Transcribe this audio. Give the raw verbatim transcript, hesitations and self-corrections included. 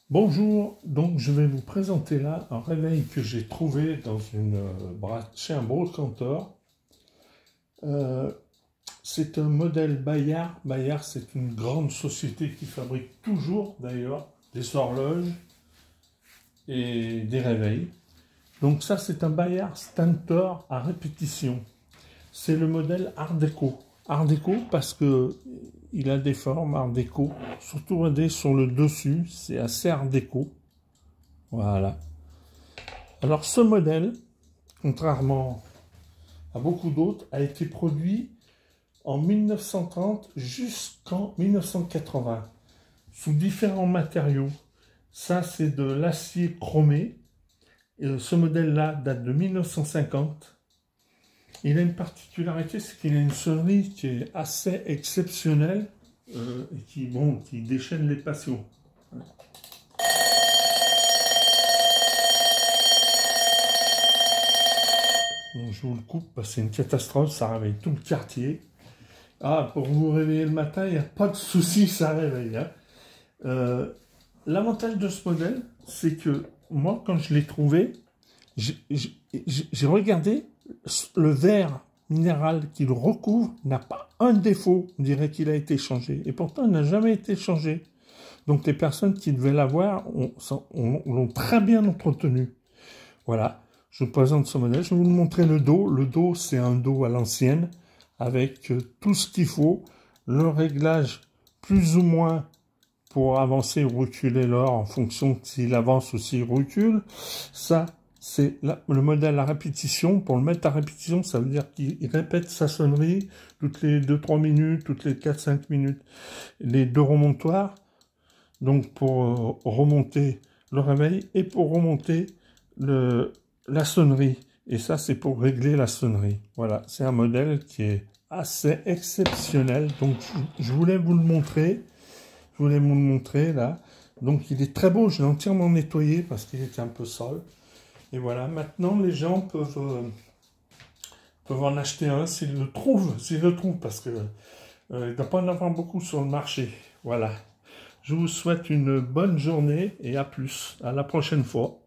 Bonjour, donc je vais vous présenter là un réveil que j'ai trouvé dans une, euh, chez un brocanteur. Euh, c'est un modèle Bayard. Bayard, c'est une grande société qui fabrique toujours d'ailleurs des horloges et des réveils. Donc ça, c'est un Bayard Stentor à répétition. C'est le modèle Art déco. Art déco parce que il a des formes Art déco, surtout regardez sur le dessus, c'est assez Art déco. Voilà. Alors ce modèle, contrairement à beaucoup d'autres, a été produit en mille neuf cent trente jusqu'en mille neuf cent quatre-vingts, sous différents matériaux. Ça, c'est de l'acier chromé. Et ce modèle-là date de mille neuf cent cinquante. Il a une particularité, c'est qu'il a une sonnerie qui est assez exceptionnelle euh, et qui, bon, qui déchaîne les passions. Bon, je vous le coupe parce que c'est une catastrophe, ça réveille tout le quartier. Ah, pour vous réveiller le matin, il n'y a pas de souci, ça réveille. Hein. Euh, L'avantage de ce modèle, c'est que moi, quand je l'ai trouvé, j'ai regardé le verre minéral qu'il recouvre, n'a pas un défaut. On dirait qu'il a été changé. Et pourtant, il n'a jamais été changé. Donc, les personnes qui devaient l'avoir l'ont très bien entretenu. Voilà. Je vous présente ce modèle. Je vais vous montrer le dos. Le dos, c'est un dos à l'ancienne, avec tout ce qu'il faut. Le réglage, plus ou moins, pour avancer ou reculer l'or en fonction s'il avance ou s'il recule. Ça, c'est le modèle à répétition. Pour le mettre à répétition, ça veut dire qu'il répète sa sonnerie toutes les deux trois minutes, toutes les quatre cinq minutes. Les deux remontoirs, donc pour remonter le réveil et pour remonter le, la sonnerie. Et ça, c'est pour régler la sonnerie. Voilà, c'est un modèle qui est assez exceptionnel. Donc, je voulais vous le montrer. Je voulais vous le montrer là. Donc, il est très beau. Je l'ai entièrement nettoyé parce qu'il était un peu sale. Et voilà, maintenant, les gens peuvent, euh, peuvent en acheter un s'ils le trouvent. S'ils le trouvent, parce que euh, il ne doit pas en avoir beaucoup sur le marché. Voilà. Je vous souhaite une bonne journée et à plus. À la prochaine fois.